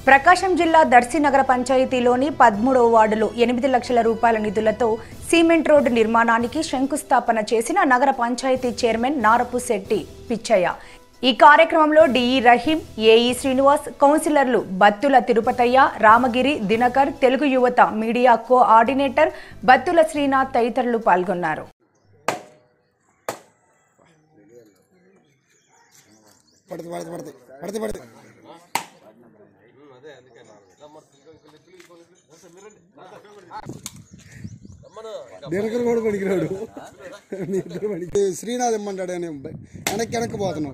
ప్రకాశం జిల్లా దర్శి నగర పంచాయతీలోని 13వ వార్డులో 8 లక్షల రూపాయల నిధులతో సిమెంట్ రోడ్డు నిర్మాణానికి శంకుస్థాపన చేసిన నగర పంచాయతీ చైర్మన్ నారపు శెట్టి పిచ్చయ్య. ఈ కార్యక్రమంలో డిఈ రహీం, ఏఈ శ్రీనివాస్, కౌన్సిలర్లు బత్తుల తిరుపతయ్య, రామగిరి, దినకర్, తెలుగు యువత మీడియా కోఆర్డినేటర్ బత్తుల శ్రీనాథ్ తదితరులు పాల్గొన్నారు. దినకర్ కూడా పనికిరాడు, శ్రీనాథ్ ఇమ్మంటాడు అని వెనక్కి పోతున్నావు.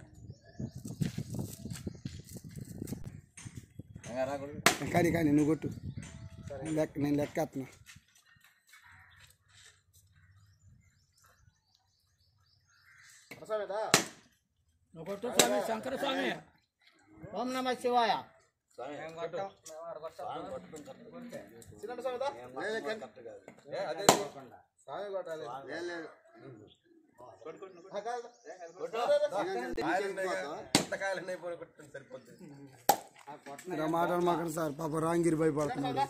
కానీ నువ్వు కొట్టు, నేను లెక్కేస్తున్నా. శంకర స్వామి, ఓం నమ శివాయ. మాట్లాడమాకండి సార్, పాప రాంగిరి భయపడుతున్నాడు.